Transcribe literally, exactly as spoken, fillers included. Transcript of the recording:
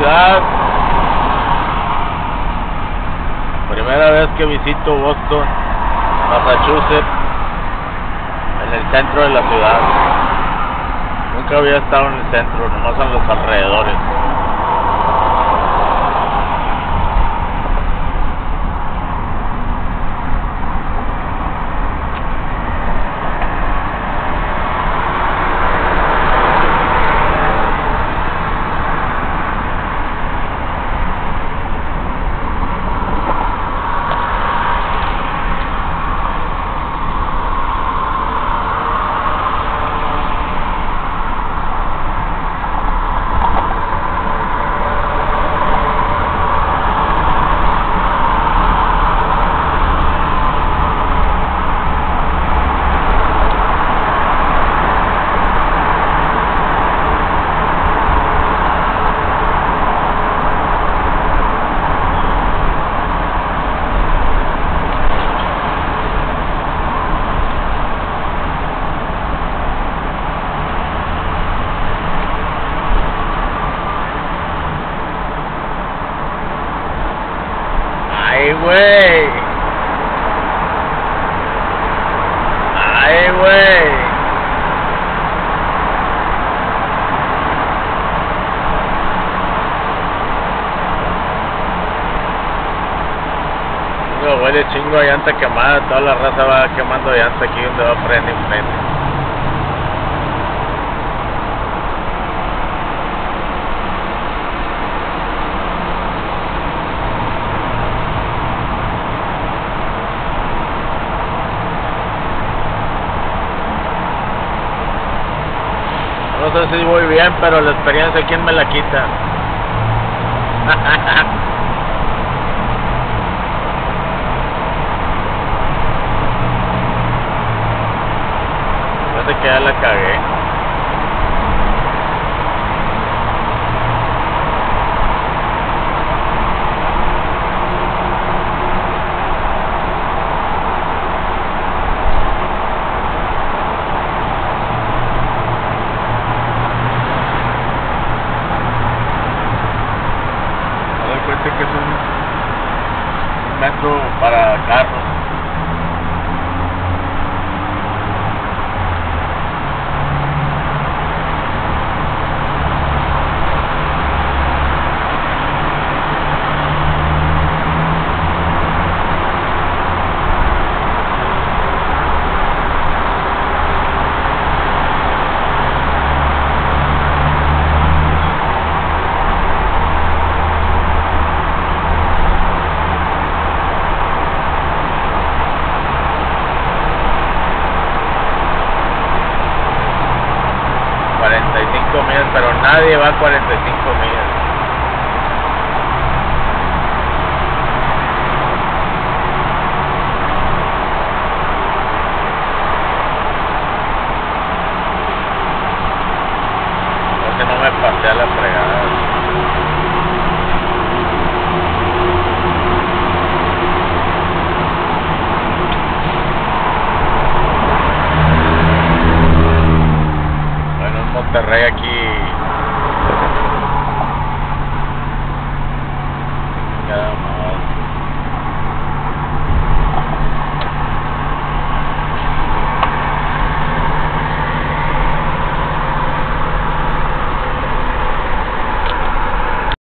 ciudad. Primera vez que visito Boston, Massachusetts, en el centro de la ciudad. Nunca había estado en el centro, nomás en los alrededores. Ay, güey. Ay, güey. No, huele chingo a llanta quemada. Toda la raza va quemando llanta aquí donde va frente y frente. No sé si voy bien, pero la experiencia, ¿quién me la quita? Parece que ya la cagué. Que es un metro para carros. cuarenta y cinco millas, pero nadie va a cuarenta y cinco millas.